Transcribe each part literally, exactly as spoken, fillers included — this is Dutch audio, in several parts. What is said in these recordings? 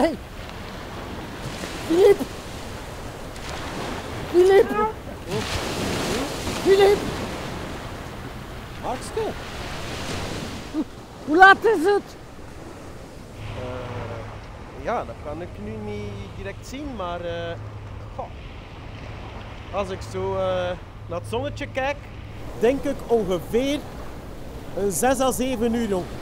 hey. Filip! Filip! Filip! Markske? Hoe, hoe laat is het? Uh, ja, dat kan ik nu niet direct zien, maar uh, goh. Als ik zo uh, naar het zonnetje kijk, denk ik ongeveer een zes à zeven uur. Jong.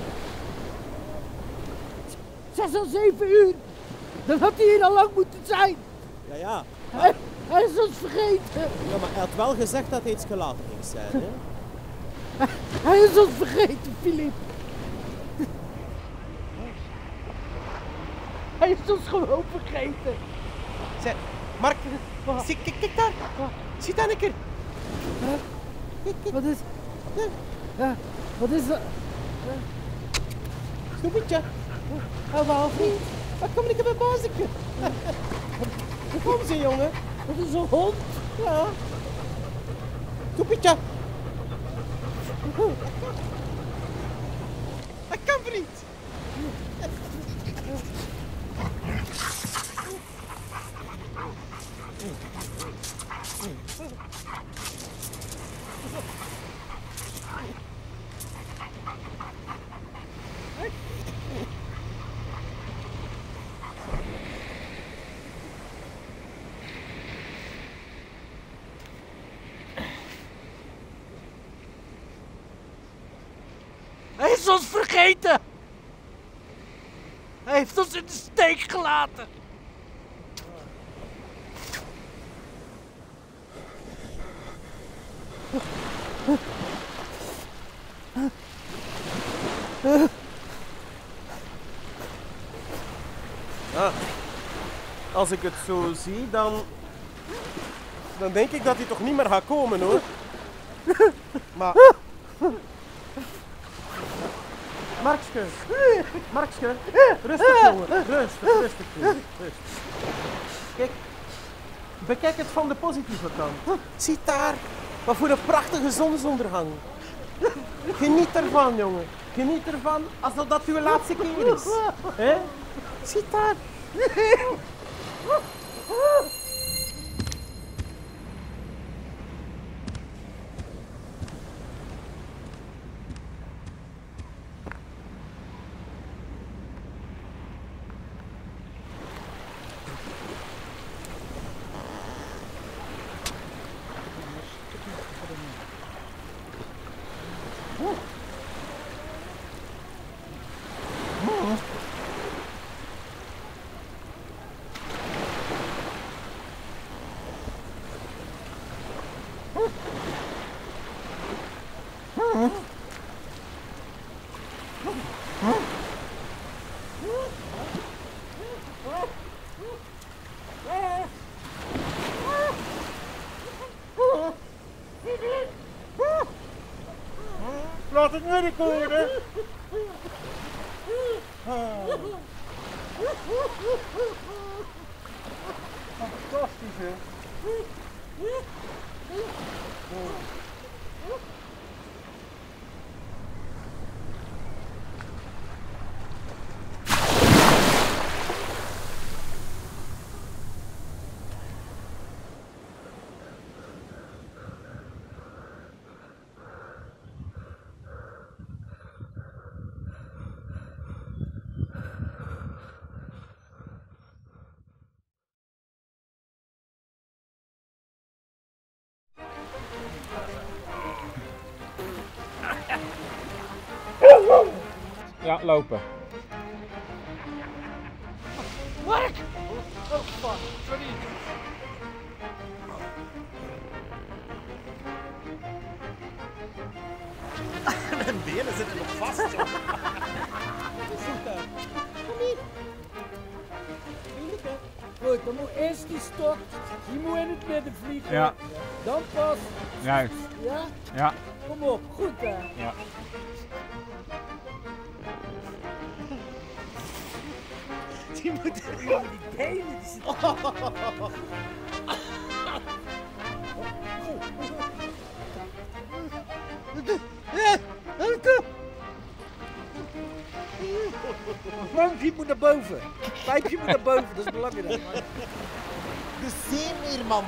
zes à zeven uur? Dan had hij hier al lang moeten zijn. Ja, ja. Hij, hij is ons vergeten. Ja, maar hij had wel gezegd dat hij iets gelaten ging zijn, hè? Hij, hij is ons vergeten, Filip. Hij is ons gewoon vergeten. Zeg, Mark, zie, kijk, kijk daar. Zie daar een keer. Huh? Kijk, kijk. Wat is... Ja, wat is dat? Snoepetje. Oh, wel, vriend. Wat kom ik op een bazeke? Hoe komen ze, jongen? Dat is een hond. Ja. Snoepetje. Hij kan, vriend. Hij is ons vergeten! Hij heeft ons in de steek gelaten! Ja, als ik het zo zie, dan, dan denk ik dat hij toch niet meer gaat komen, hoor. Maar... Markske, Markske, rustig, jongen, rustig, rustig, rustig. Kijk, bekijk het van de positieve kant. Zie daar, wat voor een prachtige zonsondergang. Geniet ervan, jongen. Geniet ervan alsof dat uw laatste keer is. He? Zie daar. Laat het werk horen. Fantastisch, hè? Ja, lopen. Mark! Oh, fuck. Sorry. Mijn benen zitten nog vast, joh. Wat is dat? Kom hier. Vriendelijke. Goed, dan moet eerst die stok. Die moet in het midden vliegen. Ja. Dan pas. Juist. Ja? Ja. Kom op. Goed, hè? Ja. Die moet die benen. Die zitten... Sprankje moet naar boven. Pijpje moet naar boven, dat is belangrijk. De zeemeerman.